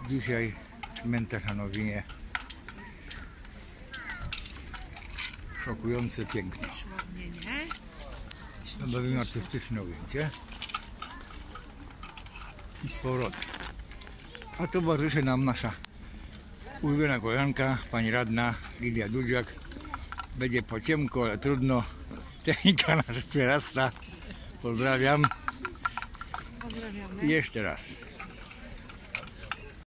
Dzisiaj cmentarz na Nowinie. Szokujące piękno. Robimy artystyczne ujęcie. I z powrotem. A towarzyszy nam nasza ulubiona koleżanka, pani radna Lidia Dudziak. Będzie po ciemku, ale trudno. Technika nas przerasta. Pozdrawiam. Pozdrawiamy. I jeszcze raz.